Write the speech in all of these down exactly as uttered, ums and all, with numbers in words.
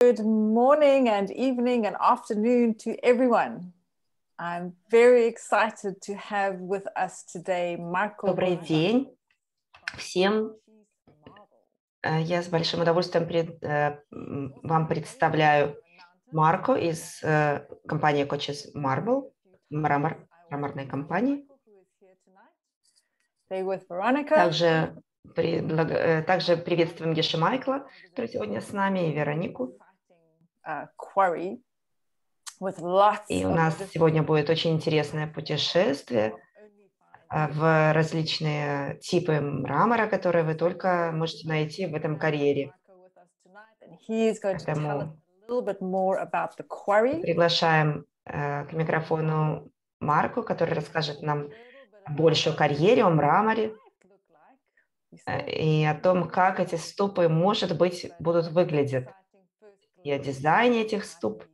Good morning and evening and afternoon to everyone. I'm very excited to have with us today Marco. Добрый день всем. Я с большим удовольствием пред, вам представляю Марко из компании Coaches Marble, мрамор, мраморной компании. Также, при, также приветствуем Геша Майкла, который сегодня с нами, и Веронику. И у нас сегодня будет очень интересное путешествие в различные типы мрамора, которые вы только можете найти в этом карьере. Поэтому приглашаем э, к микрофону Марку, который расскажет нам больше о карьере, о мраморе э, и о том, как эти ступы, может быть, будут выглядеть, и о дизайне этих ступ.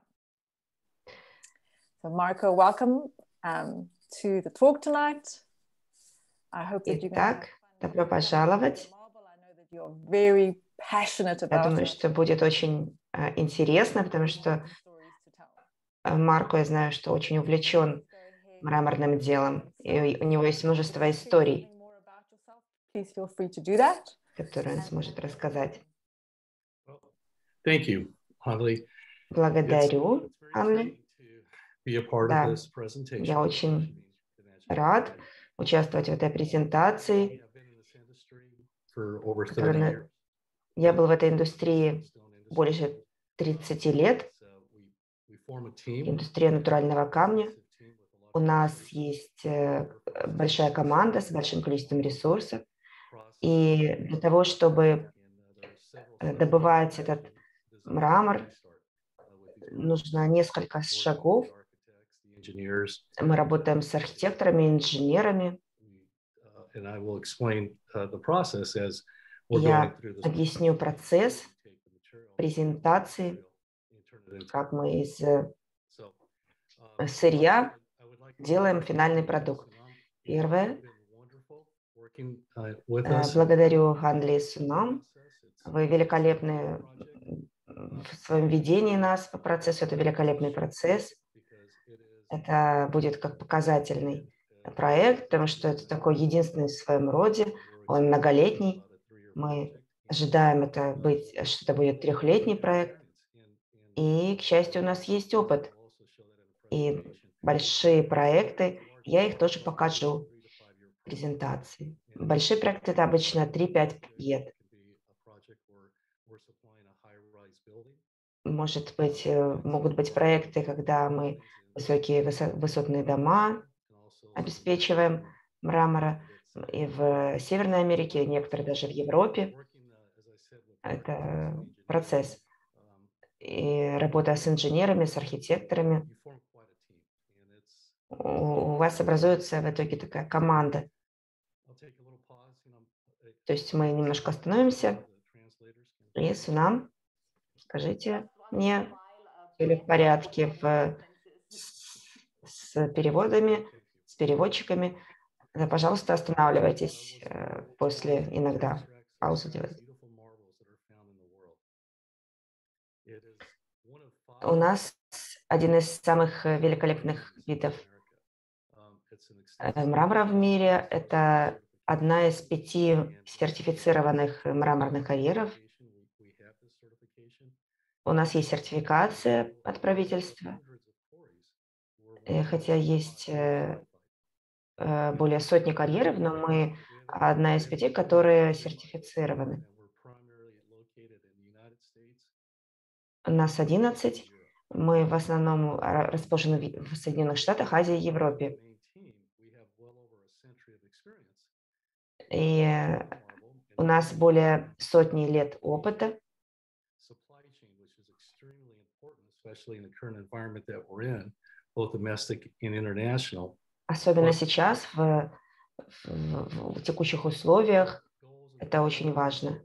So Marco, welcome um, to the talk tonight. I hope that you Итак, добро пожаловать. Very passionate about Я думаю, что будет очень uh, интересно, потому что uh, Марко, я знаю, что очень увлечен мраморным делом, и у него есть множество историй, которые он сможет рассказать. Thank you, Hanli. Благодарю, Анли. Да, я очень рад участвовать в этой презентации. Которая... Я был в этой индустрии больше тридцати лет. Индустрия натурального камня. У нас есть большая команда с большим количеством ресурсов. И для того, чтобы добывать этот мрамор, нужно несколько шагов. Мы работаем с архитекторами, инженерами. Я объясню процесс презентации, как мы из сырья делаем финальный продукт. Первое. Благодарю Ханли и Сунам. Вы великолепны в своем ведении нас по процессу. Это великолепный процесс. Это будет как показательный проект, потому что это такой единственный в своем роде. Он многолетний. Мы ожидаем, это быть, что это будет трехлетний проект. И, к счастью, у нас есть опыт. И большие проекты, я их тоже покажу в презентации. Большие проекты – это обычно три-пять лет. Может быть, могут быть проекты, когда мы высокие высотные дома обеспечиваем мрамора и в Северной Америке, некоторые даже в Европе. Это процесс. И работа с инженерами, с архитекторами. У вас образуется в итоге такая команда. То есть мы немножко остановимся. И Сунам, скажите мне, все ли в порядке в, с, с переводами, с переводчиками. Да, пожалуйста, останавливайтесь после иногда. Паузу делать. У нас один из самых великолепных видов мрамора в мире. Это одна из пяти сертифицированных мраморных карьеров. У нас есть сертификация от правительства, хотя есть более сотни карьеров, но мы одна из пяти, которые сертифицированы. У нас одиннадцать. Мы в основном расположены в Соединенных Штатах, Азии и Европе. И у нас более сотни лет опыта. Особенно сейчас, в, в, в текущих условиях, это очень важно.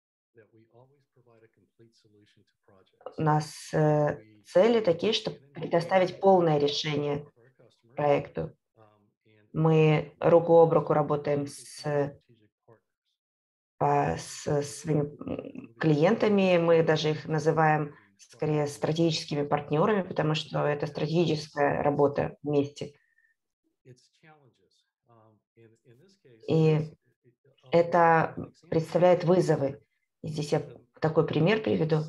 У нас э, цели такие, чтобы предоставить полное решение проекту. Мы руку об руку работаем с по, с своими клиентами. Мы даже их называем скорее стратегическими партнерами, потому что это стратегическая работа вместе. И это представляет вызовы. И здесь я такой пример приведу.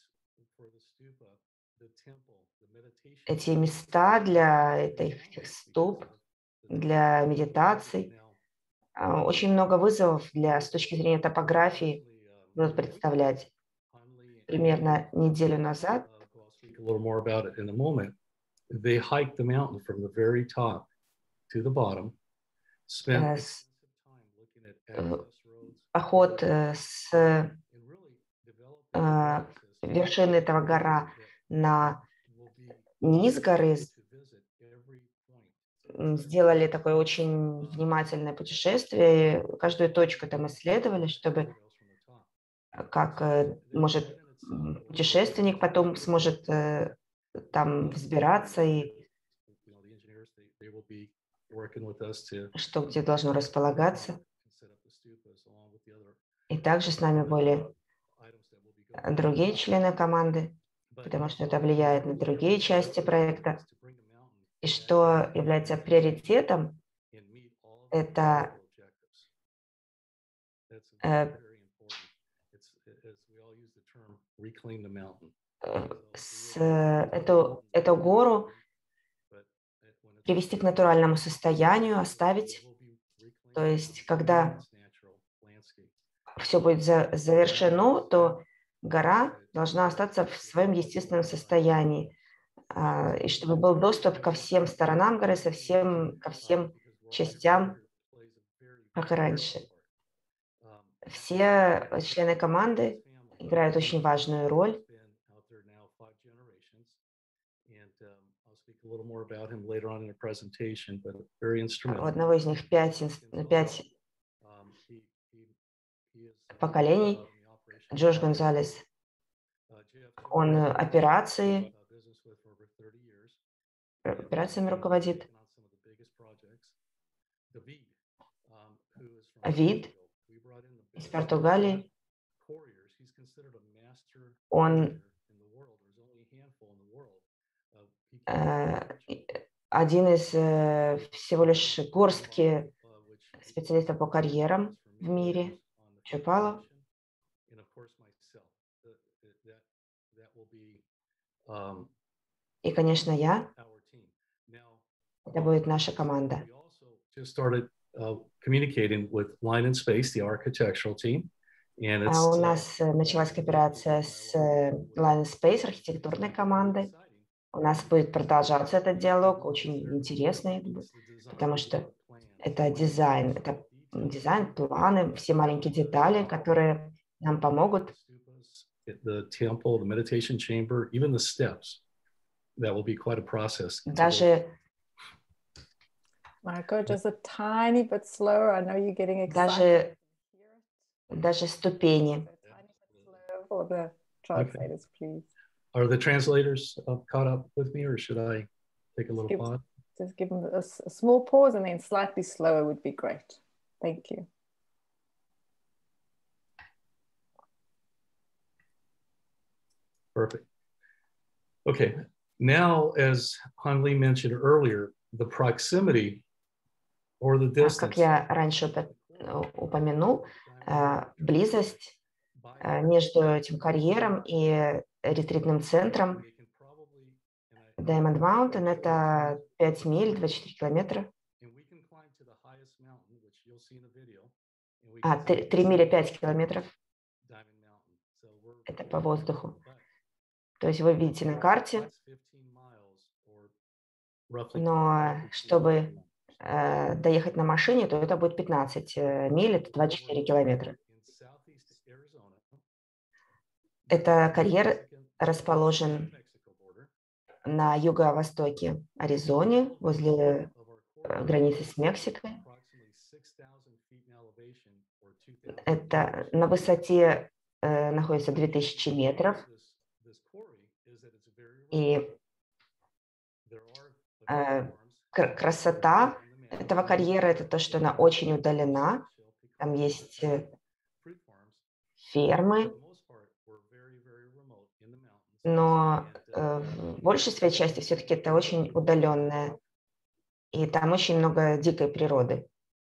Эти места для этих ступ, для медитаций, очень много вызовов для, с точки зрения топографии будут представлять. Примерно неделю назад поход с вершины этого гора на низ горы сделали такое очень внимательное путешествие. Каждую точку там исследовали, чтобы как может путешественник потом сможет там взбираться и что где должно располагаться. И также с нами были другие члены команды, потому что это влияет на другие части проекта. И что является приоритетом, это э, с, эту, эту гору привести к натуральному состоянию, оставить. То есть, когда все будет за, завершено, то гора должна остаться в своем естественном состоянии. А, и чтобы был доступ ко всем сторонам горы, со всем, ко всем частям, как и раньше. Все члены команды играют очень важную роль. У одного из них пять, пять поколений. Джош Гонзалес, он операции, операциями руководит. Вид из Португалии. Он э, один из э, всего лишь горстки специалистов по карьерам в мире. Чупало. И, конечно, я. Это будет наша команда. А у нас началась кооперация с Line Space, архитектурной командой. У нас будет продолжаться этот диалог, очень интересный, потому что это дизайн, это дизайн, планы, все маленькие детали, которые нам помогут. Даже Marco, just a tiny bit slower. I know you're getting excited. Даже, даже ступени. For the translators, please. Are the translators uh, caught up with me, or should I take a little give, pause? Just give them a, a small pause, and then slightly slower would be great. Thank you. Perfect. Okay. Now, as Han Li mentioned earlier, the proximity or the distance. Как я раньше упомянул, близость между этим карьером и ретритным центром Diamond Mountain — это пять миль, двадцать четыре километра. А, три мили пять километров. Это по воздуху. То есть вы видите на карте. Но чтобы э, доехать на машине, то это будет пятнадцать миль, это двадцать четыре километра. Это карьер расположен на юго-востоке Аризоны, возле границы с Мексикой. Это на высоте э, находится две тысячи метров. И э, красота этого карьера — это то, что она очень удалена. Там есть фермы, но э, в большей своей части все-таки это очень удаленное, и там очень много дикой природы.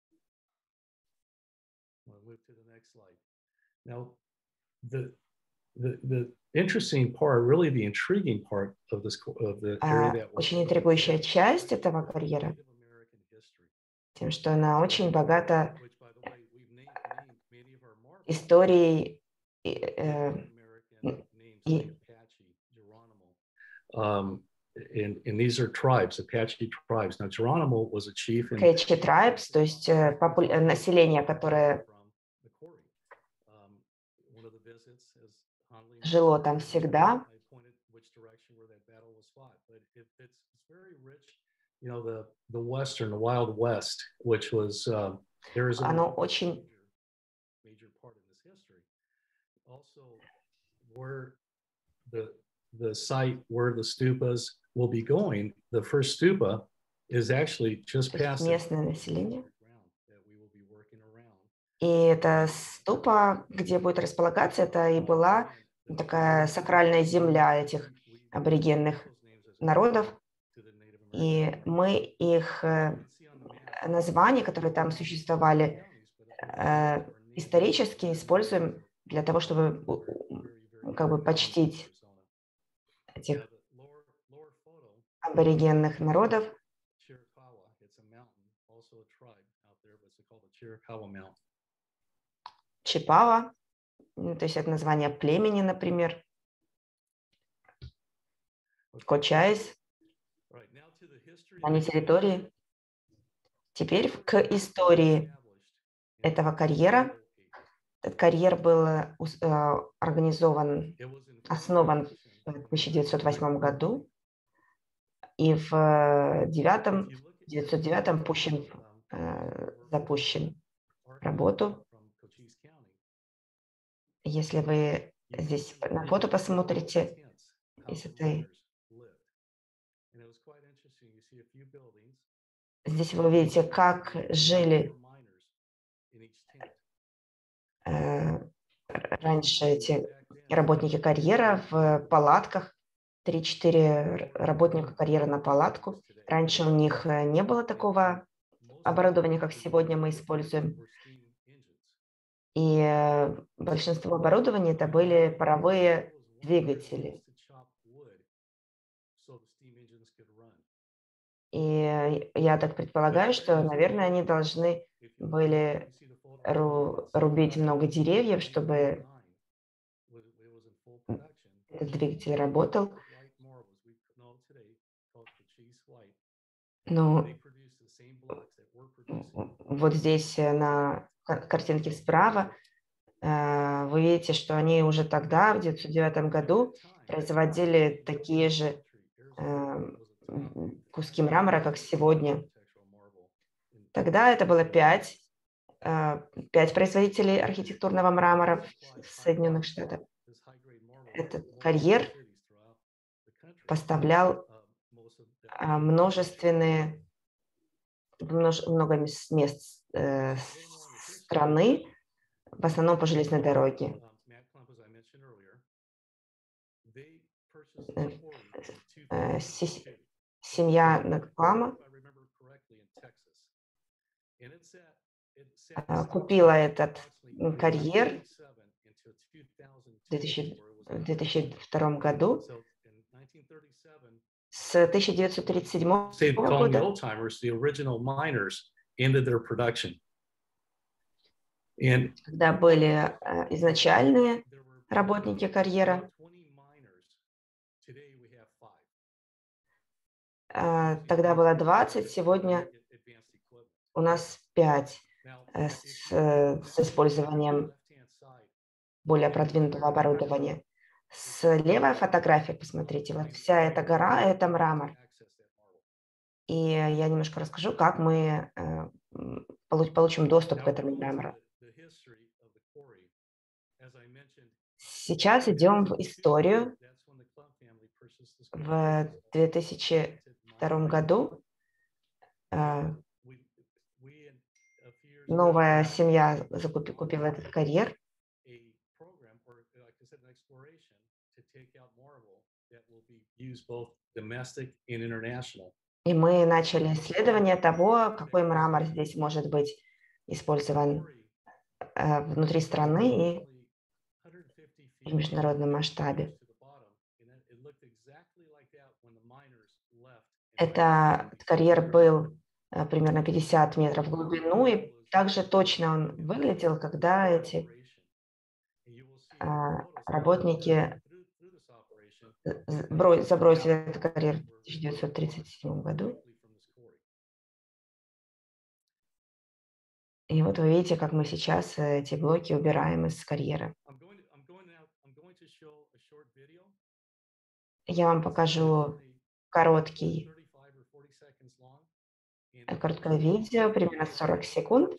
Now, the, the, the interesting part, really the intriguing part of this of the area that we're Очень интригующая часть этого карьера тем, что она очень богата историей э, и Um, and, and these are tribes, Apache tribes. Now, Geronimo was a chief in Apache tribes, то есть э, попу- э, население, которое жило там всегда. You know, the, the Western, the Wild West, which was uh, Arizona, Оно очень major part of this history. Also, where the the site where the stupas will be going, the first stupa is actually just то есть past местное население. that we will be working around. И эта ступа, где будет располагаться, это и была такая сакральная земля этих аборигенных народов. И мы их э, названия, которые там существовали, э, исторически используем для того, чтобы у- как бы почтить этих аборигенных народов. Чипава, то есть это название племени, например. Кочайс, на территории. Теперь к истории этого карьера. Этот карьер был э, организован, основан в тысяча девятьсот восьмом году и в девятом, девятьсот девятом пущен, э, запущен в работу. Если вы здесь на фото посмотрите из этой, здесь вы увидите, как жили э, раньше эти работники карьера в палатках. три-четыре работника карьера на палатку. Раньше у них не было такого оборудования, как сегодня мы используем. И большинство оборудования это были паровые двигатели. И я так предполагаю, что, наверное, они должны были ру- рубить много деревьев, чтобы этот двигатель работал. Но вот здесь на картинке справа вы видите, что они уже тогда, в девятьсот девятом году, производили такие же куски мрамора, как сегодня. Тогда это было пять, пять производителей архитектурного мрамора в Соединенных Штатах. Этот карьер поставлял множественные, много мест страны, в основном по железной дороге. Семья Накпама купила этот карьер в две тысячи втором году. С тысяча девятьсот тридцать седьмого года когда были изначальные работники карьера, тогда было двадцать, сегодня у нас пять с, с использованием более продвинутого оборудования. Слева фотография, посмотрите, вот вся эта гора – это мрамор. И я немножко расскажу, как мы получим доступ к этому мрамору. Сейчас идем в историю. В две тысячи втором году новая семья закупила, купила этот карьер. И мы начали исследование того, какой мрамор здесь может быть использован внутри страны и в международном масштабе. Этот карьер был примерно пятьдесят метров в глубину, и также точно он выглядел, когда эти работники забросили этот карьер в тысяча девятьсот тридцать седьмом году. И вот вы видите, как мы сейчас эти блоки убираем из карьера. Я вам покажу короткий, короткое видео, примерно сорок секунд,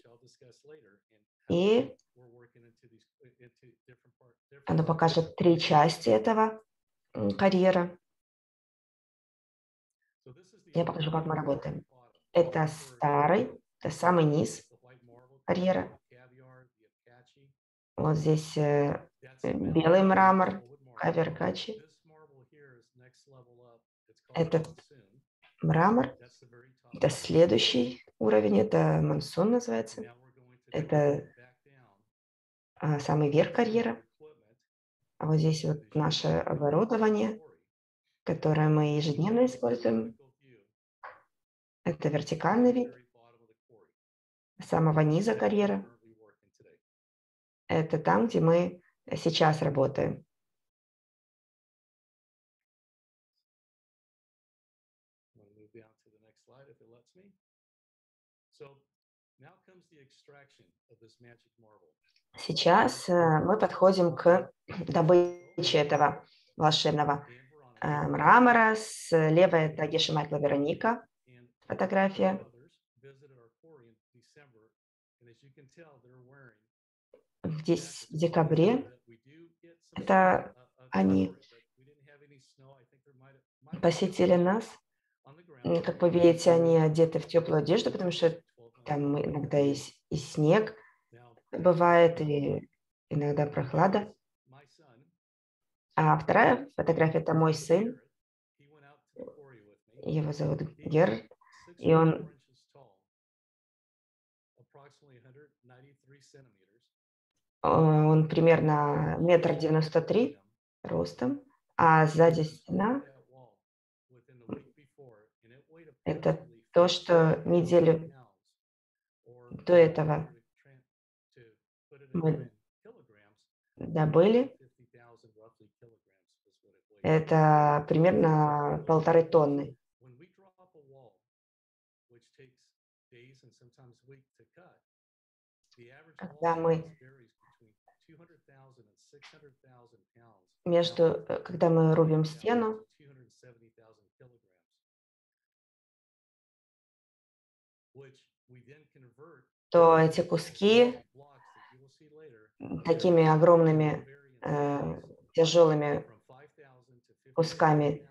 и оно покажет три части этого карьера. Я покажу, как мы работаем. Это старый, это самый низ карьера. Вот здесь белый мрамор, кавер-качи. Этот мрамор, это следующий уровень, это монсун называется. Это а, самый верх карьера. А вот здесь вот наше оборудование, которое мы ежедневно используем. Это вертикальный вид самого низа карьера. Это там, где мы сейчас работаем. Сейчас мы подходим к добыче этого волшебного мрамора. Слева это Геша Майкла Вероника, фотография. В декабре это они посетили нас. Как вы видите, они одеты в теплую одежду, потому что там иногда есть и снег бывает, и иногда прохлада. А вторая фотография – это мой сын. Его зовут Гер, и он он примерно метр девяносто три ростом, а сзади стена – это то, что неделю до этого мы добыли. Это примерно полторы тонны. Когда мы между, когда мы рубим стену, то эти куски такими огромными э, тяжелыми кусками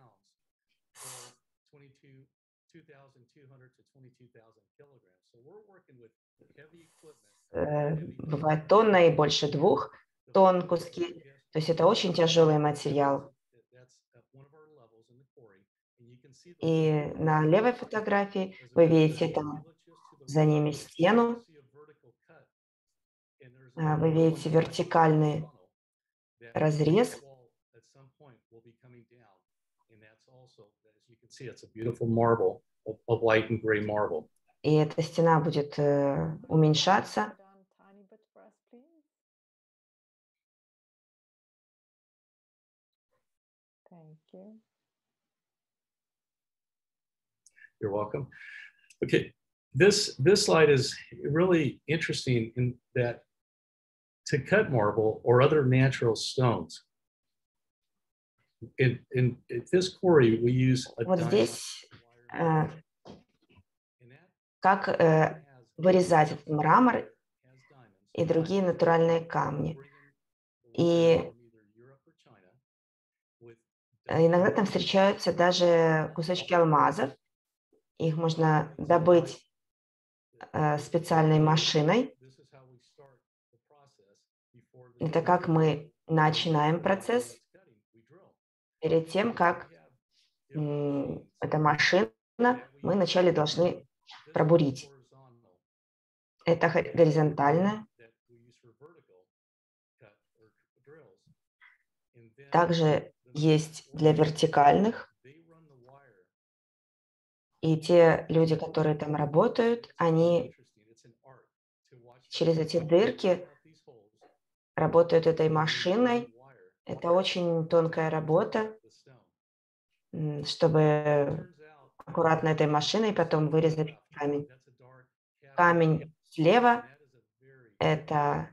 э, бывает тонна и больше двух тонн куски. То есть это очень тяжелый материал. И на левой фотографии вы видите там за ними стену. Вы видите вертикальный разрез. И эта стена будет э, уменьшаться. You're welcome. Okay, this this slide is really interesting in that to cut marble or other natural stones, in in at this quarry we use a вот здесь э, как э, вырезать этот мрамор и другие натуральные камни. И иногда там встречаются даже кусочки алмазов. Их можно добыть э, специальной машиной. Это как мы начинаем процесс. перед тем, как м, эта машина, мы вначале должны пробурить. Это хо- горизонтально. Также есть для вертикальных. И те люди, которые там работают, они через эти дырки работают этой машиной. Это очень тонкая работа, м, чтобы аккуратно этой машиной потом вырезать камень. Камень слева – это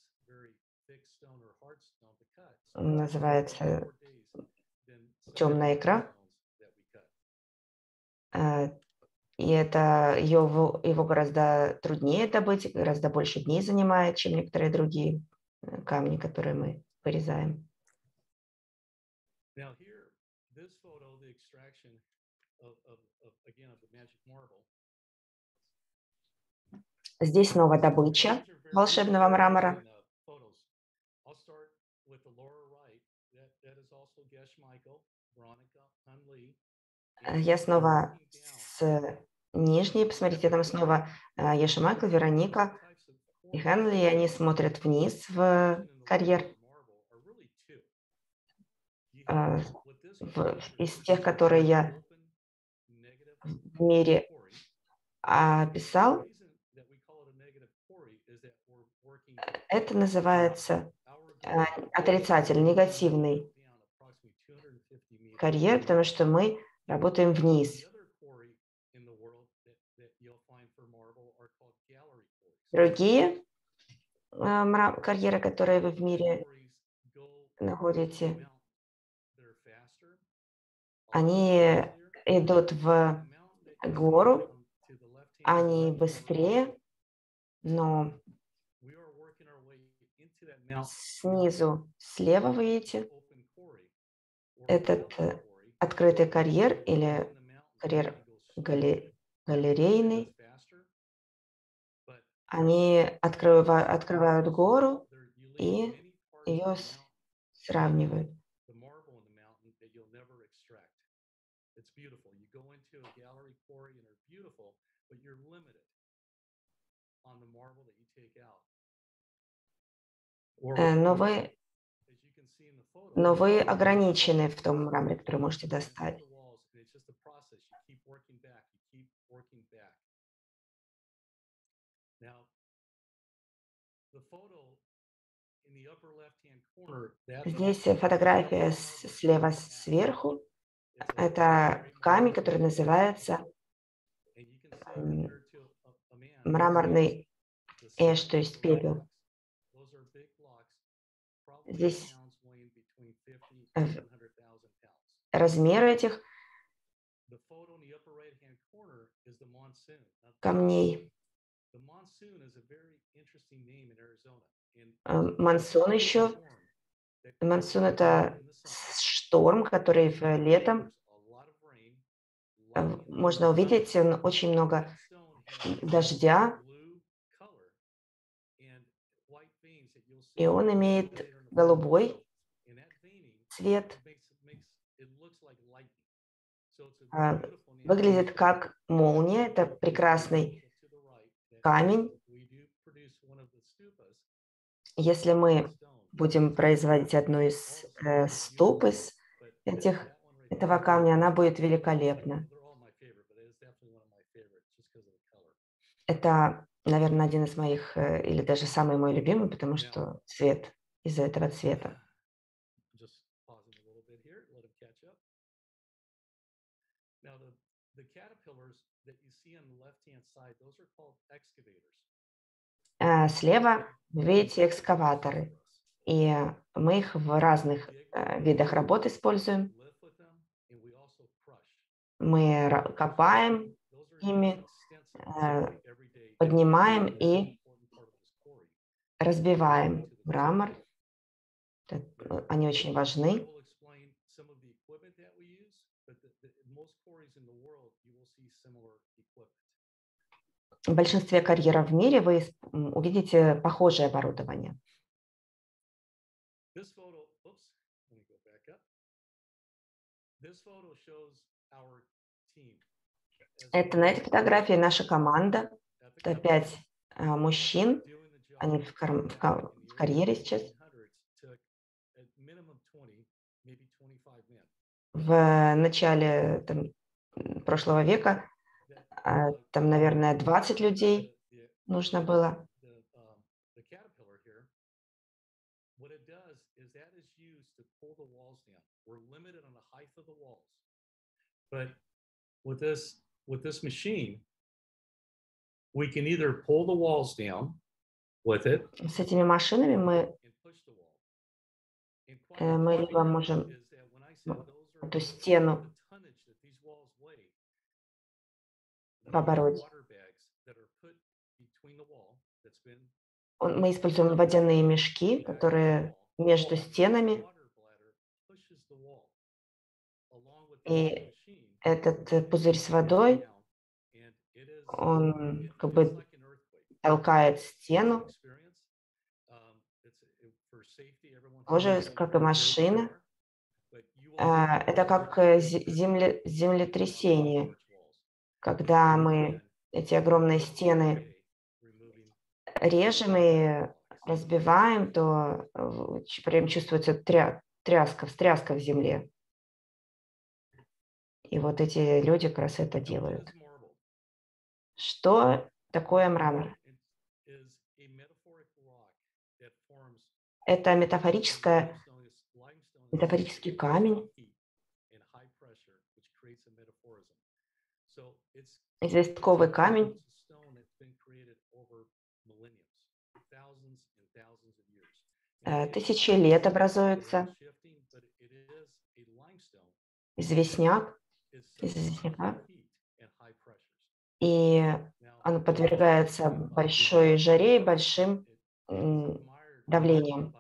называется темная икра. Э, И это его, его гораздо труднее добыть, гораздо больше дней занимает, чем некоторые другие э, камни, которые мы вырезаем. Now here, this photo, the extraction of, of, of again of the magic marble. Здесь снова добыча волшебного мрамора. I'll start with the lower right. That, that is also Gesh Michael, Veronica, Hun Lee. Э, Я снова с нижней, посмотрите, там снова э, Еша Майкл, Вероника и Хенли, и они смотрят вниз в карьер. Э, в- из тех, которые я в мире описал, это называется э, отрицательный, негативный карьер, потому что мы работаем вниз. Другие э, мра- карьеры, которые вы в мире находите, они идут в гору, они быстрее, но снизу слева вы видите этот э, открытый карьер или карьер гале- галерейный. Они открыва- открывают гору и ее с- сравнивают. Э, Но вы, но вы ограничены в том мраморе, который можете достать. Здесь фотография с- слева сверху. Это камень, который называется м, мраморный эш, то есть пепел. Здесь э, размер этих камней. Э, Монсун еще. Монсун – это шторм, который в летом э, можно увидеть э, очень много дождя, и он имеет голубой цвет, э, выглядит как молния. Это прекрасный камень. Если мы будем производить одну из э, ступ из этих, этого камня, она будет великолепна. Это, наверное, один из моих, э, или даже самый мой любимый, потому что цвет из-за этого цвета. Э, Слева вы видите экскаваторы, и мы их в разных э, видах работ используем. Мы ра- копаем ими, э, поднимаем и разбиваем мрамор. Это, э, Они очень важны. В большинстве карьеров в мире вы исп- м, увидите похожее оборудование. Это на этой фотографии наша команда. Это пять а, мужчин. Они в, кар... в, ка- в карьере сейчас. В начале там, прошлого века а, там, наверное, двадцать людей нужно было. With this, with this machine, we can either pull the walls down with it. С этими машинами мы, э, мы либо можем эту стену побороть. Он- Мы используем водяные мешки, которые между стенами. И этот э, пузырь с водой, он как бы толкает стену, тоже как и машина. А, Это как э, зе- земле- землетрясение, когда мы эти огромные стены режем и разбиваем, то э, ч- прям чувствуется тря- тряска, встряска в земле. И вот эти люди как раз это делают. Что такое мрамор? Это метафорическое, метафорический камень, известковый камень. Э, Тысячи лет образуется известняк, из известняка, и он подвергается большой жаре и большим м, давлением.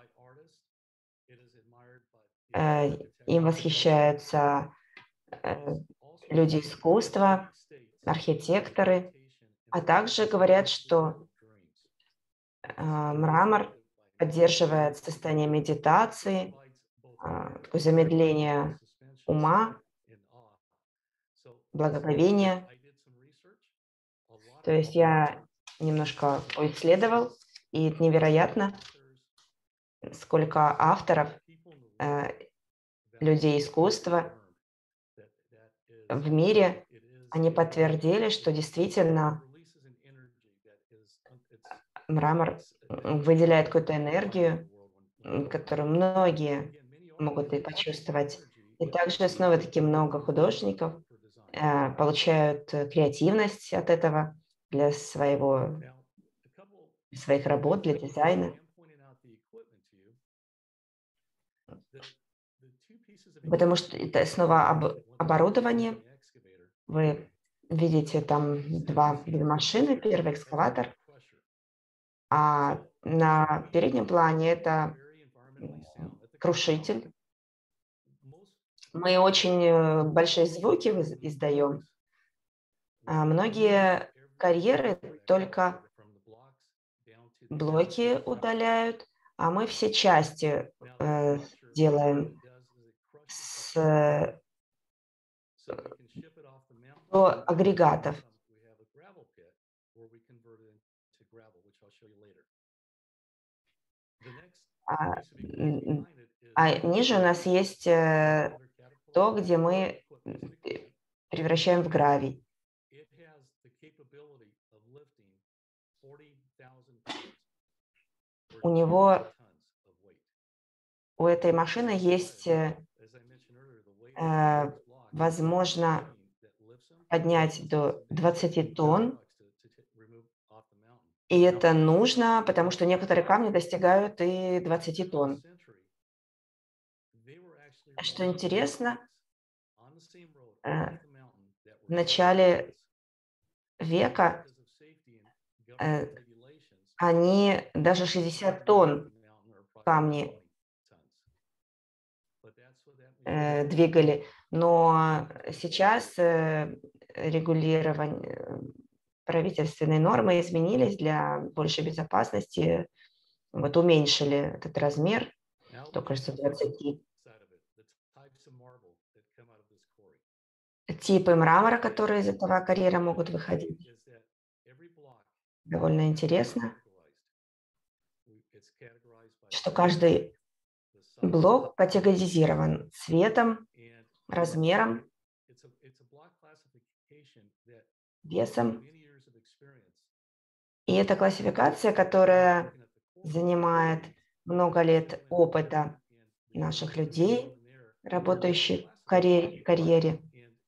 Э, Им восхищаются э, люди искусства, архитекторы, а также говорят, что э, мрамор поддерживает состояние медитации, а, такое замедление ума, благоговения. То есть я немножко поисследовал, и это невероятно, сколько авторов, э, людей искусства в мире, они подтвердили, что действительно мрамор м, выделяет какую-то энергию, м, которую многие могут и почувствовать. И также снова-таки много художников э, получают э, креативность от этого для своего, своих работ, для дизайна. Потому что это снова об- оборудование. Вы видите там два две машины, первый экскаватор, а на переднем плане это м, крушитель. Мы очень э, большие звуки выз- издаем. А многие карьеры только блоки удаляют, а мы все части э, делаем с, э, до агрегатов. А, м, а ниже у нас есть э, то, где мы м, э, превращаем в гравий. У него, у этой машины есть э, э, возможно поднять до двадцати тонн, и это нужно, потому что некоторые камни достигают и двадцати тонн. Что интересно, э, в начале века э, они даже шестьдесят тонн камни э, двигали, но сейчас э, регулирование, э, правительственные нормы изменились для большей безопасности, вот уменьшили этот размер, то, кажется, двадцати. типы мрамора, которые из этого карьера могут выходить. Довольно интересно, что каждый блок категоризирован цветом, размером, весом. И это классификация, которая занимает много лет опыта наших людей, работающих в карьере.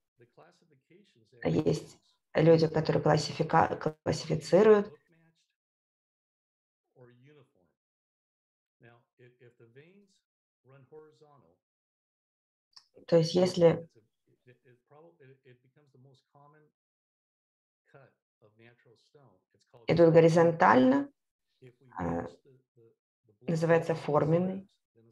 Есть люди, которые классифика... классифицируют. То есть если идут горизонтально, называется форменный.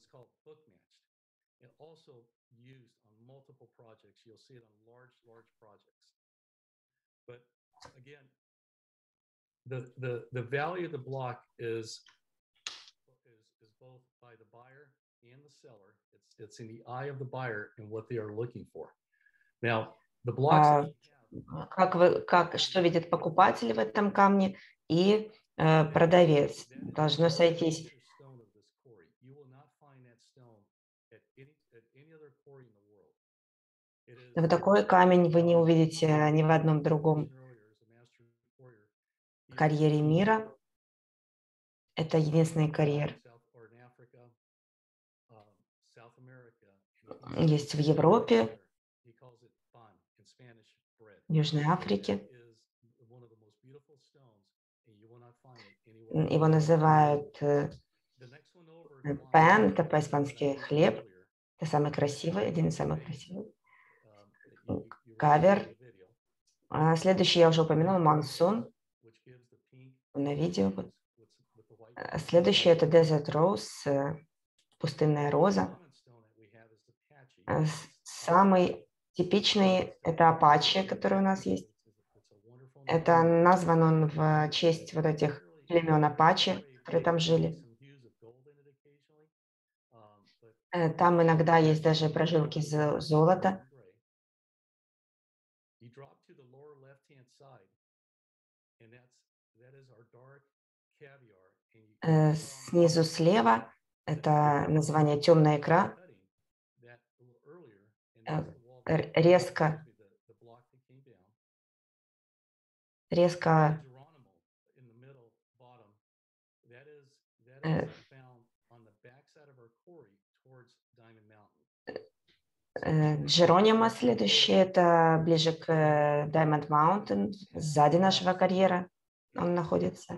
The, the, the value of the block is, is, is both by the buyer and the seller. It's, it's in the eye of the buyer and what they are looking for. Now, the blocks а, как вы, как, что видит покупатель в этом камне и э, продавец. Должно сойтись. Вот такой камень вы не увидите ни в одном другом карьере мира. Это единственный карьер. Есть в Европе, в Южной Африке. Его называют пан, это по-испански хлеб. Это самый красивый, один из самых красивых. Кавер. Следующий я уже упомянула, монсун. На видео. Следующий это Desert Rose, пустынная роза. Самый типичный это Апачи, который у нас есть. Это назван он в честь вот этих племен Апачи, которые там жили. Там иногда есть даже прожилки золота. Снизу слева это название темная икра. Резко, резко Джеронима следующий, это ближе к Diamond Mountain, сзади нашего карьера он находится.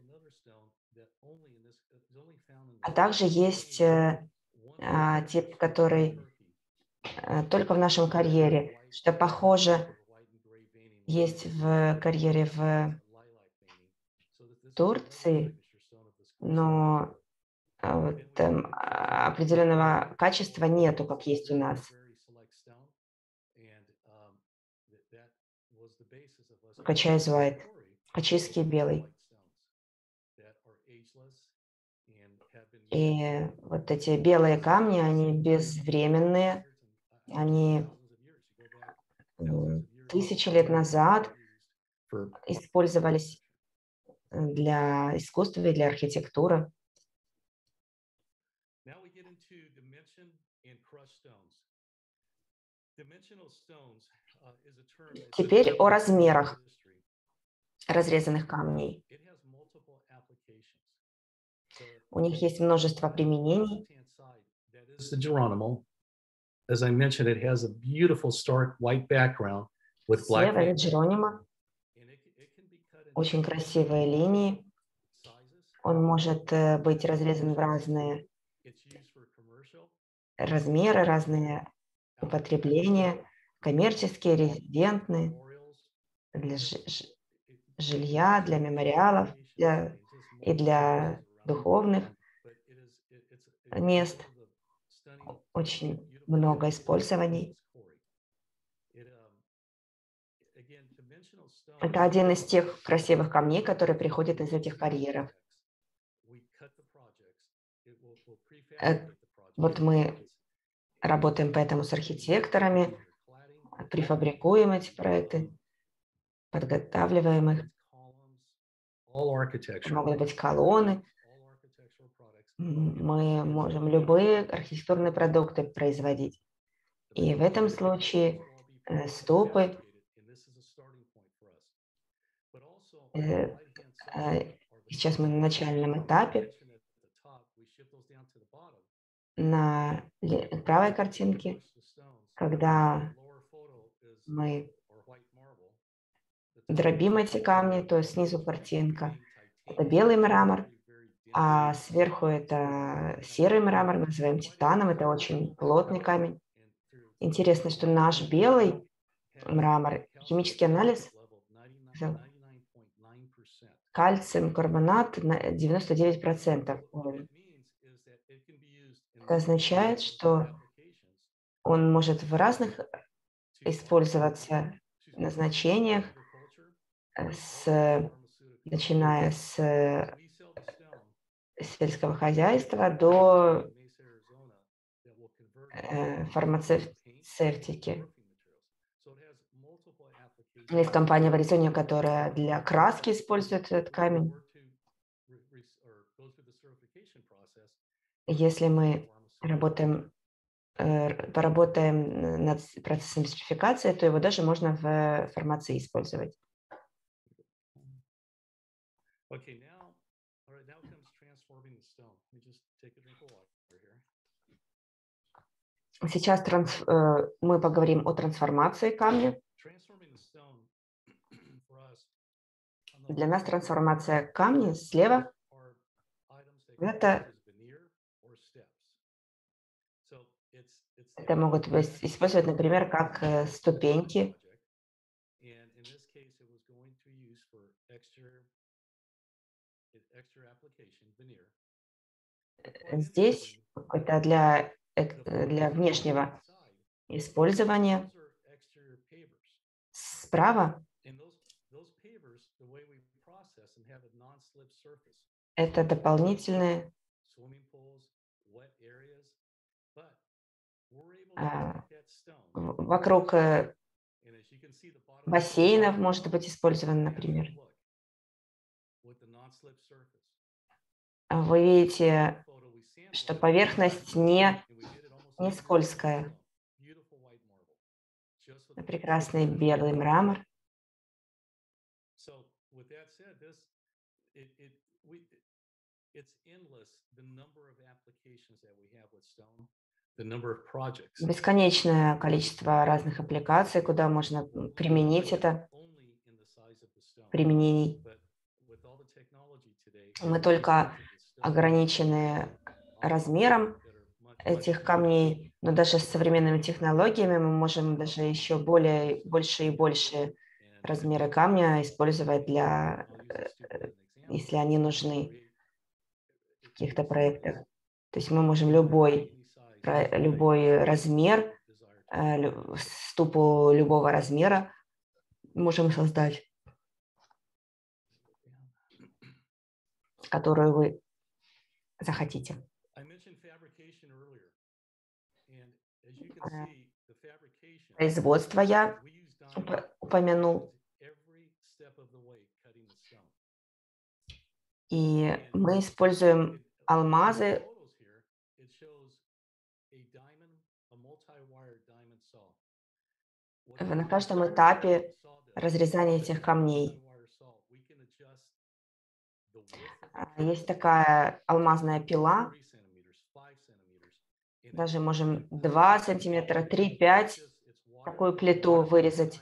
А также есть а, тип, который а, только в нашем карьере, что похоже есть в карьере в Турции, но а, вот, там, определенного качества нету, как есть у нас. Качай white, качийский белый. И вот эти белые камни, они безвременные, они тысячи лет назад использовались для искусства и для архитектуры. Теперь о размерах разрезанных камней. У них есть множество применений. As I mentioned, it has a beautiful stark white background with black. Слева Джеронима. Очень красивые линии. Он может быть разрезан в разные размеры, разные употребления, коммерческие, резидентные, для жилья, для мемориалов для, и для духовных мест. Очень много использований. Это один из тех красивых камней, которые приходят из этих карьеров. Вот мы работаем поэтому с архитекторами, префабрикуем эти проекты, подготавливаем их. Могут быть колонны. Мы можем любые архитектурные продукты производить. И в этом случае э, ступы э, э, сейчас мы на начальном этапе. На правой картинке, когда мы дробим эти камни, то снизу картинка – это белый мрамор, а сверху это серый мрамор, называем титаном, это очень плотный камень. Интересно, что наш белый мрамор, химический анализ, кальцием карбонат на девяносто девять процентов уровень. Это означает, что он может в разных использоваться назначениях, с, начиная с сельского хозяйства до э, фармацевтики. Есть компания в Аризоне, которая для краски использует этот камень. Если мы работаем, э, поработаем над процессом сертификации, то его даже можно в фармации использовать. Сейчас транс, э, мы поговорим о трансформации камня. Для нас трансформация камня слева – это, это могут быть использовать, например, как э, ступеньки. Здесь это для, для внешнего использования. Справа это дополнительные а, вокруг бассейнов может быть использован, например. Вы видите, что поверхность не, не скользкая. Прекрасный белый мрамор. Бесконечное количество разных аппликаций, куда можно применить это, применений. Мы только ограничены размером этих камней, но даже с современными технологиями мы можем даже еще более, больше и больше размеры камня использовать для, если они нужны в каких-то проектах. То есть мы можем любой, любой размер, ступу любого размера можем создать, которую вы захотите. Производство я упомянул. И мы используем алмазы. На каждом этапе разрезания этих камней. Есть такая алмазная пила. Даже можем два сантиметра, три, пять такую плиту вырезать.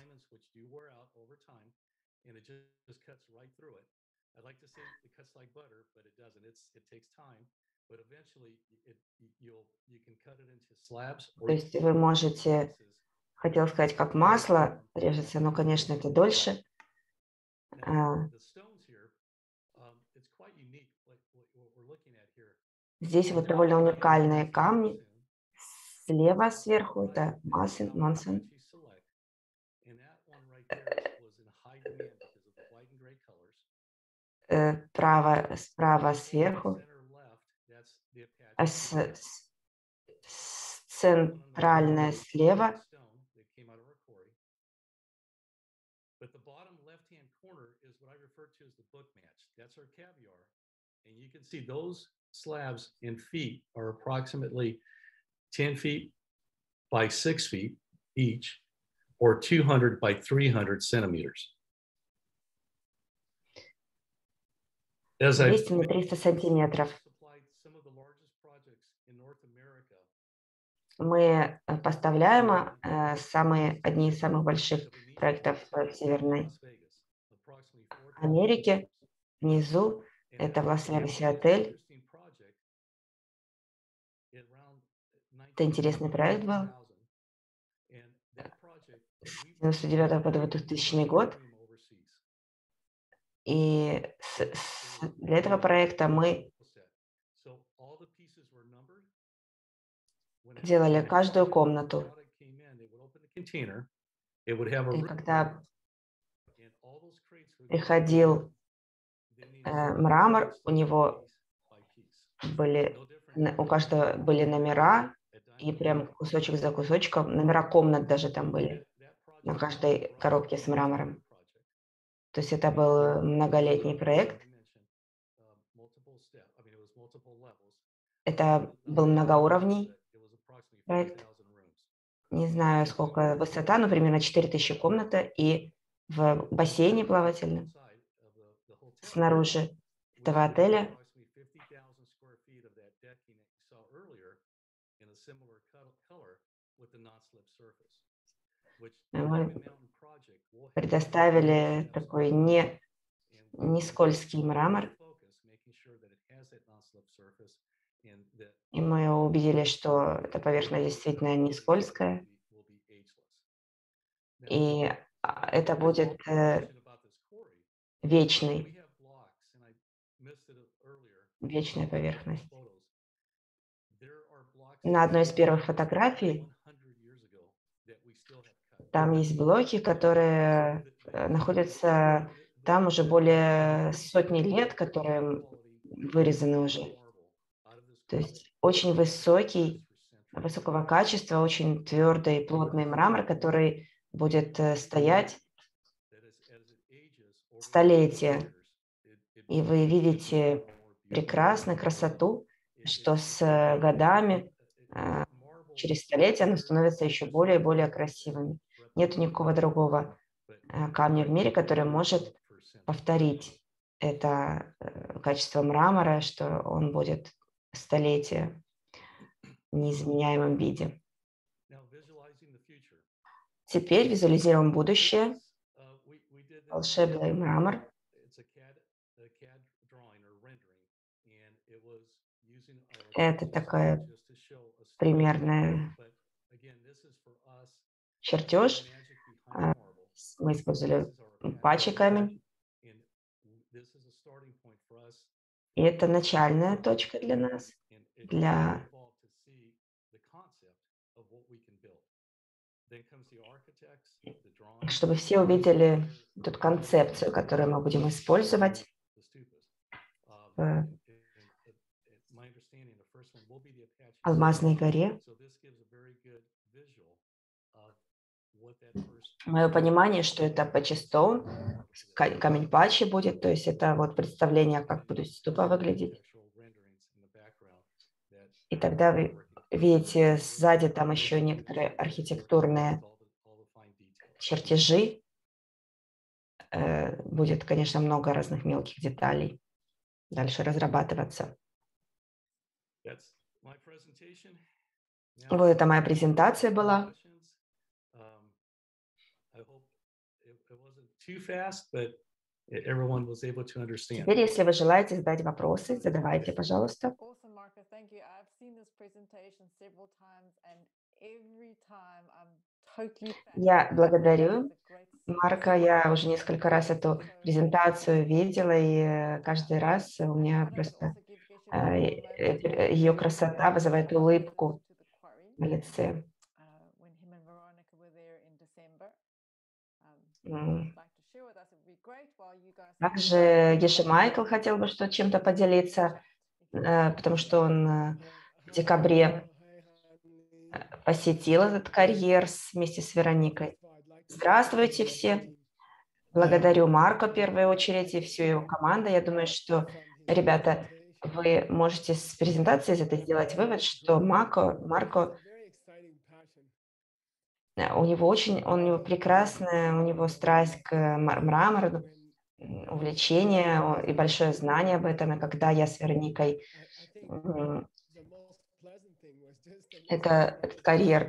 То есть вы можете, хотел сказать, как масло режется, но, конечно, это дольше. Здесь вот довольно уникальные камни. Слева сверху это Монсон. Право, справа сверху. С, с, центральная слева. But the bottom left-hand corner is what I refer to as the book match. That's our caviar. And you can see those slabs in feet are approximately ten feet by six feet each, or two hundred by three hundred centimeters. As I двести на триста сантиметров. supplied some of the largest projects in North America, Мы э, поставляем э, самые, одни из самых больших проектов в Северной Las Vegas, approximately four thousand Америке. acres. Внизу And это в that- Лас-Вегасе that was an отель. interesting project. It around Это интересный проект был. And that project, С we девяносто девятого по двухтысячный год. overseas. И с- с- для этого проекта мы So all the pieces were numbered. When it- делали when the каждую product комнату. came in, they would open the container, it would have a И ring когда and all those crates would go приходил They need э, to мрамор, piece у него by piece. были, No different н- у than каждого были номера, at и Diamond прям Ring. кусочек за кусочком, номера комнат даже там были, That- that project на was каждой for us коробке с a мрамором. project. То есть это был многолетний проект. I mentioned, uh, multiple step- I mean, it was multiple levels. Это был многоуровней. It was approximately проект. four thousand rooms. Не знаю, сколько высота, но примерно четыре тысячи комната, и в бассейне плавательном Outside of the- the hotel, снаружи we этого had отеля approximately fifty thousand square feet of that decking that you saw earlier in a similar co- color with the non-slip surface, which the Мы Diamond Mountain project will have предоставили steps такой on не, it. And не скользкий мрамор, focus, making sure that it has that non-slip surface and that и мы убедились, что эта поверхность действительно не скользкая, will be ageless. Now, и а, это будет э, mention about this quarry, we вечный, have blocks, and I missed it earlier. вечная поверхность. Photos. There are blocks На одной из первых one фотографий hundred years ago that we still have cut. там есть блоки, которые э, находятся там уже более сотни лет, которые вырезаны уже. То есть очень высокий, высокого качества, очень твердый, плотный мрамор, который будет э, стоять столетия. И вы видите прекрасно красоту, что с э, годами, э, через столетия, оно становится еще более и более красивыми. Нет никакого другого э, камня в мире, который может повторить это э, качество мрамора, что он будет столетия в неизменяемом виде. Теперь визуализируем будущее. Волшебный мрамор. Это такая примерная чертеж. А, Мы использовали пачи камень. И это начальная точка для нас, для чтобы все увидели тут концепцию, которую мы будем использовать в Алмазной горе. Мое понимание, что это Пачи-стоун, камень Пачи будет, то есть это вот представление, как будет ступа выглядеть. И тогда вы видите сзади там еще некоторые архитектурные чертежи. Э, будет, конечно, много разных мелких деталей дальше разрабатываться. Вот это моя презентация была. Теперь, если вы желаете задать вопросы, задавайте, пожалуйста. Awesome, Marco. Thank you. I've seen this presentation several times, and every time I'm totally Я fascinated. благодарю It's a great Марка. Я уже несколько раз эту презентацию видела, и э, каждый раз у меня просто э, э, ее красота вызывает улыбку на лице. М. Также Еши Майкл хотел бы что чем-то поделиться, э, потому что он э, в декабре посетил этот карьер с- вместе с Вероникой. Здравствуйте все. Благодарю Марко в первую очередь и всю его команду. Я думаю, что, ребята, вы можете с презентацией это сделать вывод, что Марко, Марко, у него очень, у него прекрасная, у него страсть к мрамору, увлечение и большое знание об этом. И когда я с Вероникой это, этот карьер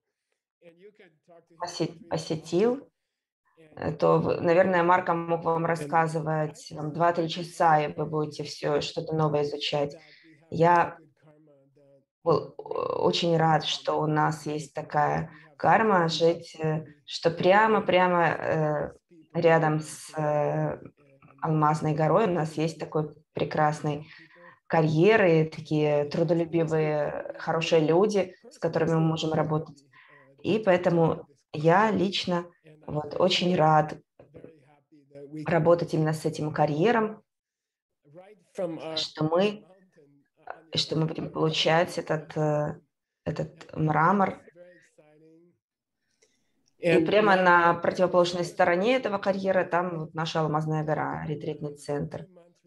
посетил, то, наверное, Марко мог вам рассказывать два-три часа, и вы будете все что-то новое изучать. Я был очень рад, что у нас есть такая карма жить, что прямо-прямо рядом с Алмазной горой у нас есть такой прекрасный карьер и такие трудолюбивые, хорошие люди, с которыми мы можем работать. И поэтому я лично вот очень рад работать именно с этим карьером, что мы, что мы будем получать этот, этот мрамор. И прямо на противоположной стороне этого карьера там вот наша Алмазная гора, ретритный центр.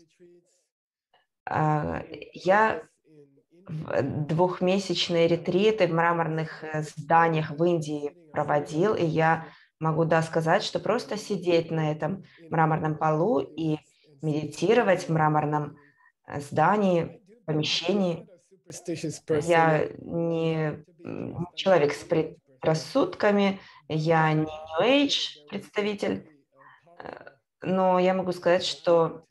Я двухмесячные ретриты в мраморных зданиях в Индии проводил, и я могу, да, сказать, что просто сидеть на этом мраморном полу и медитировать в мраморном здании, помещении. Я не человек с предрассудками, я не New Age представитель, но я могу сказать, что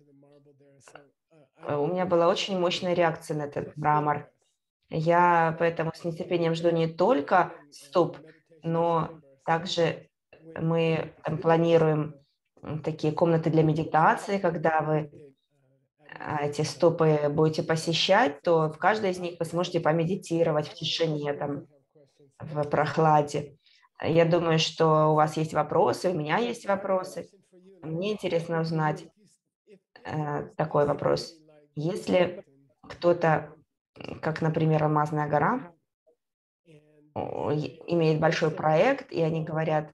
у меня была очень мощная реакция на этот мрамор. Я поэтому с нетерпением жду не только ступ, но также мы там планируем такие комнаты для медитации. Когда вы эти ступы будете посещать, то в каждой из них вы сможете помедитировать в тишине, там, в прохладе. Я думаю, что у вас есть вопросы, у меня есть вопросы. Мне интересно узнать э, такой вопрос. Если кто-то, как, например, Алмазная гора, имеет большой проект, и они говорят,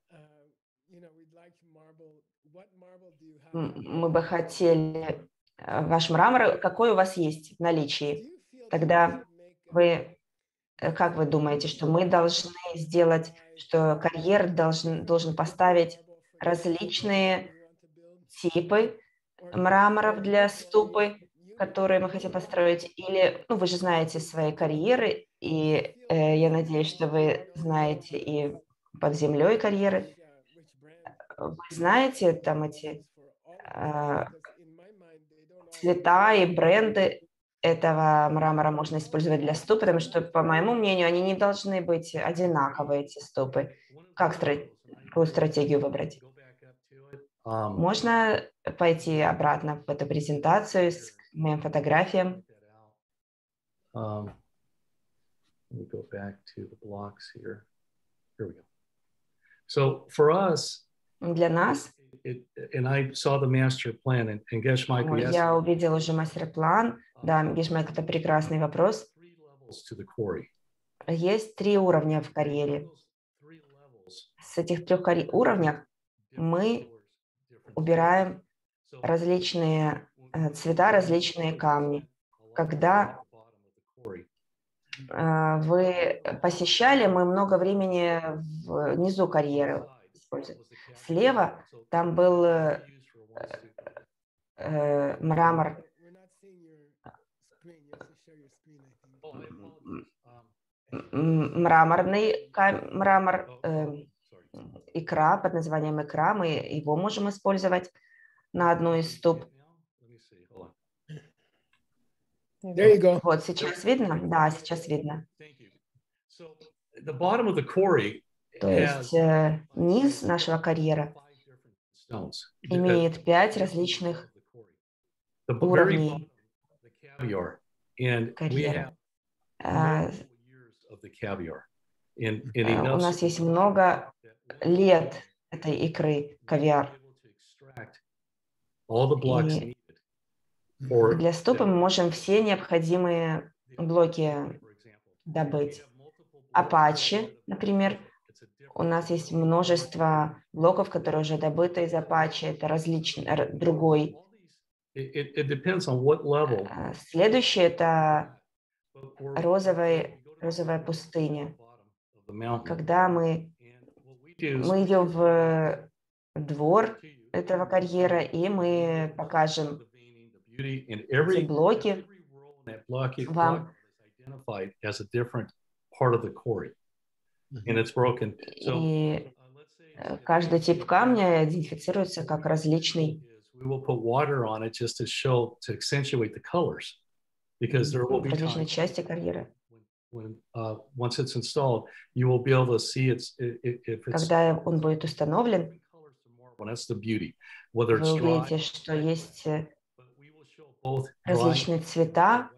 мы бы хотели ваш мрамор, какой у вас есть в наличии? Тогда вы, как вы думаете, что мы должны сделать, что карьер должен, должен поставить различные типы мраморов для ступы, которые мы хотим построить, или, ну, вы же знаете свои карьеры, и э, я надеюсь, что вы знаете и под землей карьеры. Вы знаете там эти э, цвета и бренды этого мрамора можно использовать для ступ, потому что, по моему мнению, они не должны быть одинаковые, эти ступы. Как стра- какую стратегию выбрать? Можно пойти обратно в эту презентацию с моим фотографиям. Um, let me go back to the blocks here. Here we go. So for us, для нас, it, and I saw the master plan, and, and Gesh Michael, yes, я увидел уже мастер-план. Да, Геш Майкл, это прекрасный вопрос. Есть три уровня в карьере. С этих трех уровней мы убираем различные цвета, различные камни. Когда вы посещали, мы много времени внизу карьеры использовали. Слева там был э, э, мрамор, мраморный мрамор, э, икра под названием икра. Мы его можем использовать на одну из ступ. There you go. Вот, сейчас видно? Да, сейчас видно. То есть э, низ нашего карьера имеет пять различных уровней карьера. А, у нас есть много лет этой икры кавиар. И для ступы мы можем все необходимые блоки добыть. Апачи, например, У нас есть множество блоков, которые уже добыты из Apache. Это различный, другой. It, it depends on what level. Следующий — это розовая, розовая пустыня. Когда мы, мы идем в двор этого карьера, и мы покажем эти блоки вам. И каждый тип камня идентифицируется как различный. В различной части карьера. Когда он будет установлен, вы увидите, что есть различные цвета,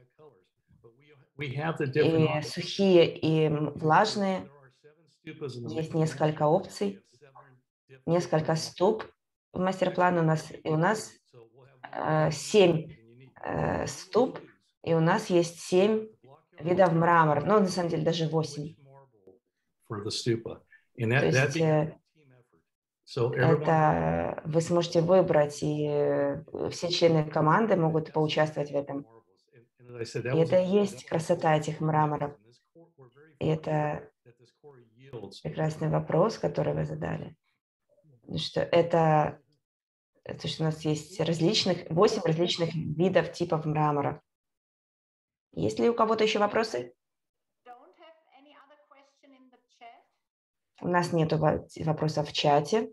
и сухие, и влажные. Есть несколько опций, несколько ступ в мастер-плане у нас. И у нас э, семь э, ступ, и у нас есть семь видов мрамора. Ну, на самом деле, даже восемь. То есть э, это вы сможете выбрать, и все члены команды могут поучаствовать в этом. И это и есть красота этих мраморов. И это прекрасный вопрос, который вы задали. Что это, то, что у нас есть различных, восемь различных видов типов мрамора. Есть ли у кого-то еще вопросы? У нас нет вопросов в чате.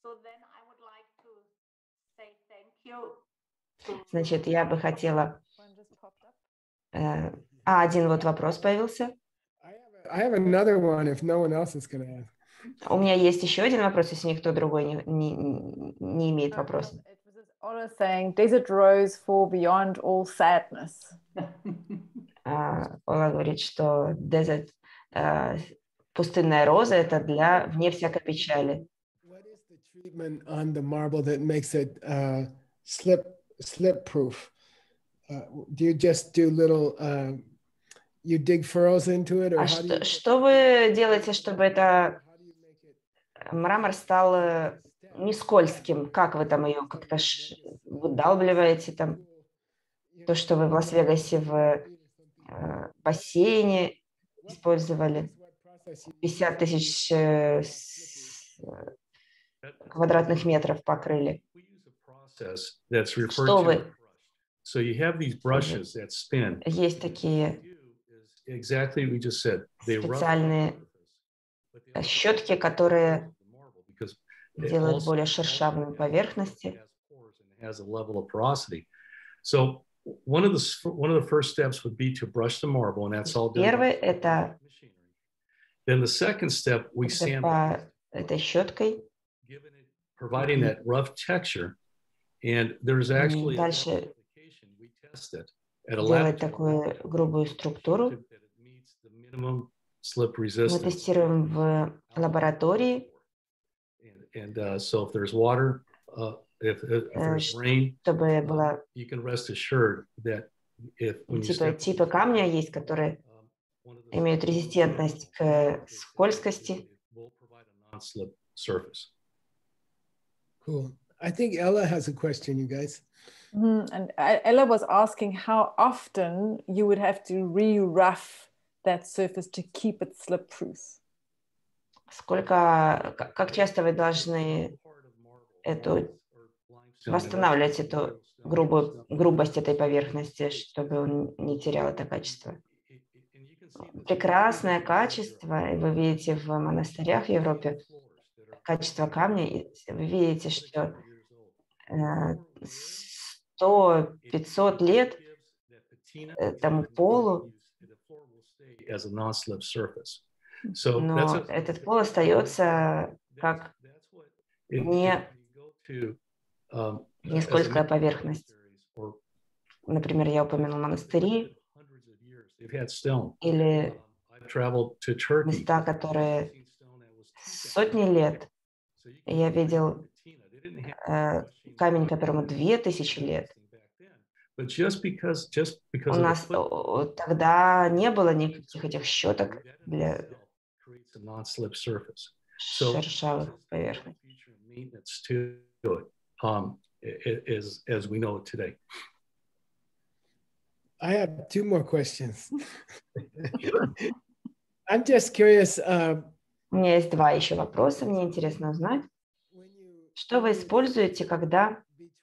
Значит, я бы хотела... Э, а, один вот вопрос появился. I have another one if no one else is going to ask. У меня есть еще один вопрос, если никто другой не, не, не имеет вопроса. Ola saying, desert rose for beyond all sadness. Uh, Ола говорит, что desert, uh, пустынная роза — это для вне всякой печали. What is the treatment on the marble that makes it uh, slip slip proof? Uh, do you just do little uh, you dig furrows into it, or А how do что, you... что вы делаете, чтобы это мрамор стал не скользким? Как вы там ее как-то выдалбливаете там? То, что вы в Лас-Вегасе в э, бассейне использовали, пятьдесят тысяч э, с, э, квадратных метров покрыли. Что вы? Есть такие специальные щетки, которые делают более шершавые поверхности. Первый — это по этой щеткой. Дальше делать такую грубую структуру. Мы тестируем в лаборатории, чтобы было типа, типа камня есть, которые имеют резистентность к скользкости. Cool. I think Ella has a question, you guys. Mm, and Ella was asking how often you would have to re-rough that surface to keep it slip-proof. Сколько, как часто вы должны эту, восстанавливать эту грубую, грубость этой поверхности, чтобы он не терял это качество? Прекрасное качество, и вы видите в монастырях в Европе качество камня, и вы видите, что сто-пятьсот лет этому полу, но этот пол остается как не, не скользкая поверхность. Например, я упомянул монастыри или места, которые сотни лет. Я видел э, камень, которому две тысячи лет. У нас тогда не было никаких этих щеток для... шершавых поверхностей. Um, as, as we know it today. I have two more questions. I'm just curious. Uh, У меня есть два еще вопроса. Мне интересно узнать, что вы используете, когда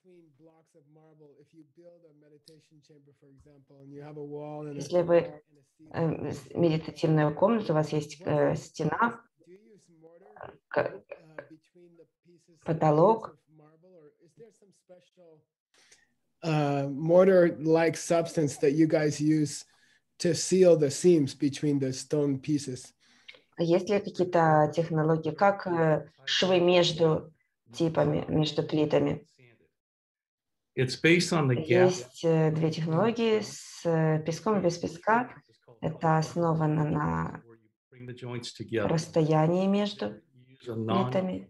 если вы э, медитативную комнату, у вас есть э, стена, к, потолок. Uh, mortar-like substance that you guys use to seal the seams between the stone pieces. Есть ли какие-то технологии, как э, швы между типами, между плитами? It's based on the gap. Есть э, две технологии с э, песком и без песка. Это основано на расстоянии между плитами.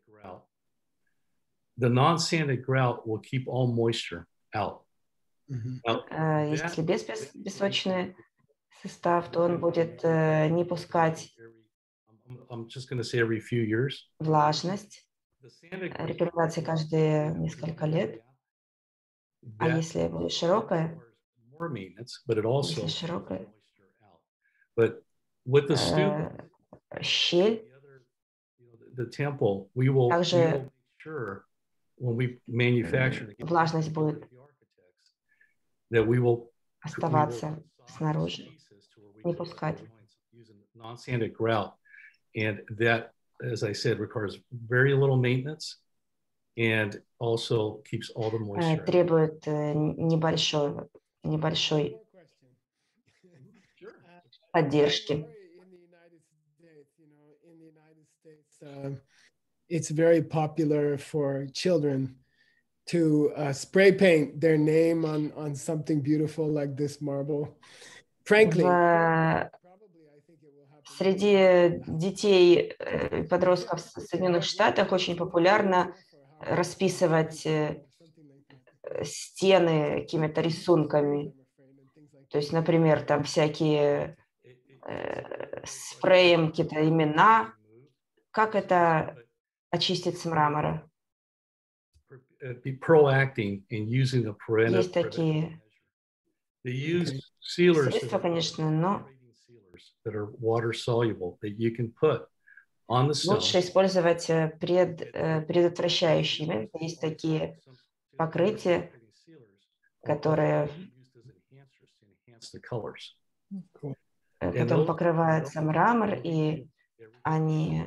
The non-sanded grout will keep all moisture out. Mm-hmm. Now, uh, если без песочный состав, то он будет uh, не пускать I'm just going to say every few years. Влажность. Рекомендации каждые несколько лет. А если будет широкая, если широкая, uh, щель, также влажность будет оставаться снаружи, не пускать. And that, as I said, requires very little maintenance and also keeps all the moisture. Требует небольшой, небольшой поддержки. It's very popular for children to uh, spray paint their name on, on something beautiful like this marble. Frankly, в, среди детей, подростков в Соединенных Штатах очень популярно расписывать стены какими-то рисунками. То есть, например, там всякие э, спреем какие-то имена. Как это очистить с мрамора? Есть такие средства, конечно, но лучше использовать пред, предотвращающие. Есть такие покрытия, которые потом покрывается мрамор, и они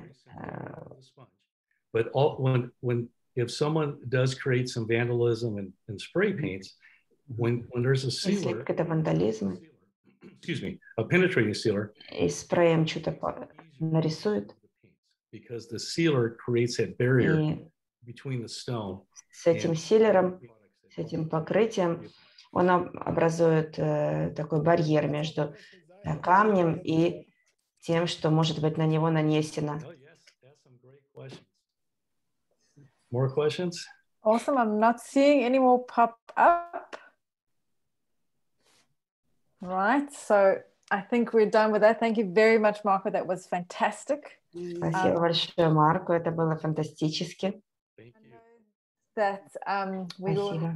But all, when, when, if someone does create some vandalism and, and spray paints, when, when there's a sealer, excuse me, a penetrating sealer, и спреем что-то нарисует, because the sealer creates that barrier between the stone. С этим силером, с этим покрытием, он образует э, такой барьер между э, камнем и тем, что может быть на него нанесено. More questions? Awesome. I'm not seeing any more pop up. Right. So I think we're done with that. Thank you very much, Marco. That was fantastic. Спасибо um, большое, Марко. Это было фантастически. That, um, we will Спасибо.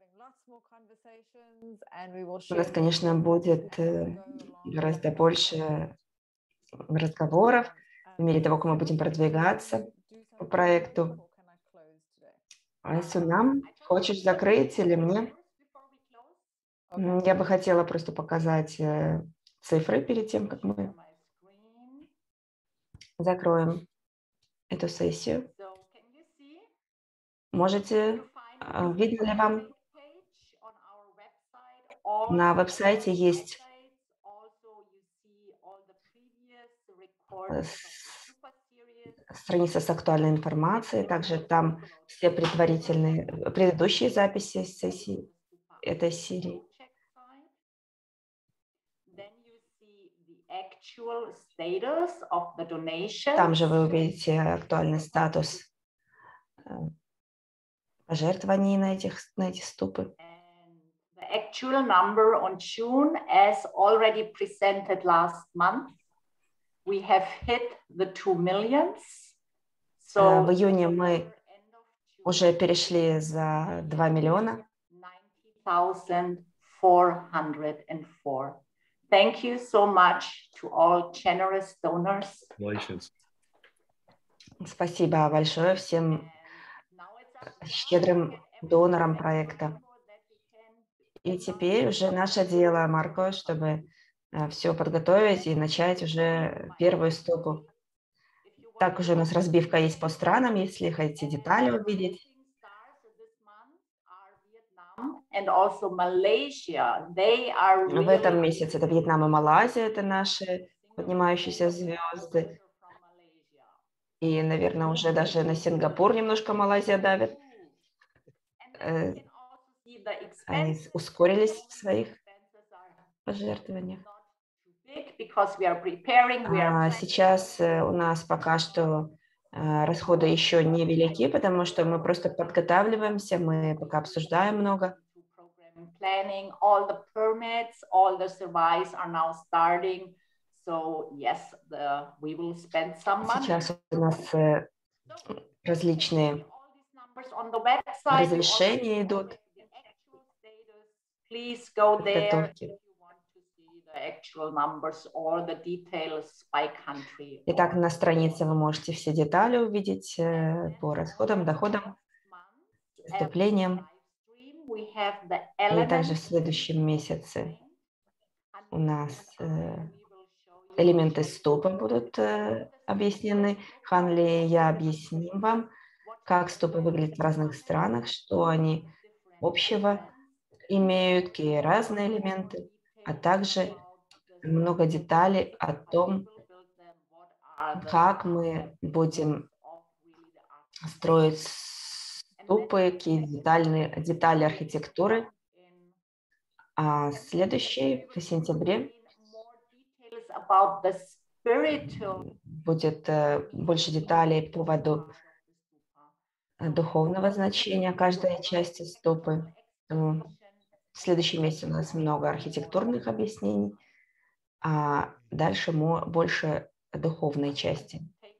У нас, конечно, будет гораздо больше разговоров по мере того, как мы будем продвигаться по проекту. Айсунам, хочешь закрыть или мне? Я бы хотела просто показать цифры перед тем, как мы закроем эту сессию. Можете, видно ли вам? На веб-сайте есть страница с актуальной информацией, также там все предварительные, предыдущие записи сессии этой серии. Там же вы увидите актуальный статус пожертвований на, этих, на эти ступы. The actual number on June, as already presented last month, we have hit the two millions. В июне мы уже перешли за два миллиона. Thank you so much to all generous donors. Спасибо большое всем щедрым донорам проекта. И теперь уже наше дело, Марко, чтобы все подготовить и начать уже первую стопу. Так уже у нас разбивка есть по странам, если хотите детали увидеть. And also Malaysia, they are В этом месяце это Вьетнам и Малайзия, это наши поднимающиеся звезды. И, наверное, уже даже на Сингапур немножко Малайзия давит. Они ускорились в своих пожертвованиях. А сейчас у нас пока что расходы еще не велики, потому что мы просто подготавливаемся, мы пока обсуждаем много. Сейчас у нас различные разрешения идут. Подготовки. Итак, на странице вы можете все детали увидеть по расходам, доходам, выступлениям. И также в следующем месяце у нас элементы стопа будут объяснены. Ханли, я объясним вам, как стопы выглядят в разных странах, что они общего имеют, какие разные элементы, а также много деталей о том, как мы будем строить ступы, какие детали, детали архитектуры. А следующий в сентябре будет больше деталей по поводу духовного значения каждой части ступы. В следующем месяце у нас много архитектурных объяснений, а дальше больше духовной части.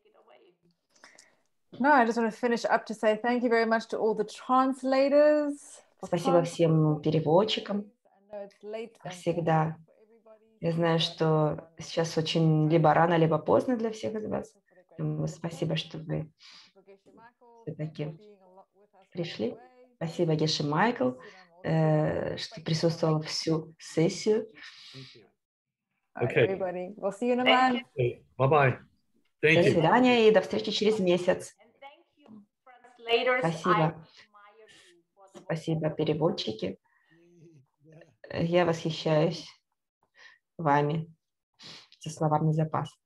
No, I just want to finish up to say thank you very much to all the translators. Спасибо всем переводчикам. Как всегда. Я знаю, что сейчас очень либо рано, либо поздно для всех из вас. Спасибо, что вы все-таки пришли. Спасибо, Геше Майкл, что присутствовал всю сессию. Okay. Everybody. We'll see you in a month. Bye-bye. Thank you. До свидания и до встречи через месяц. Спасибо. Спасибо, переводчики. Я восхищаюсь вами за словарный запас.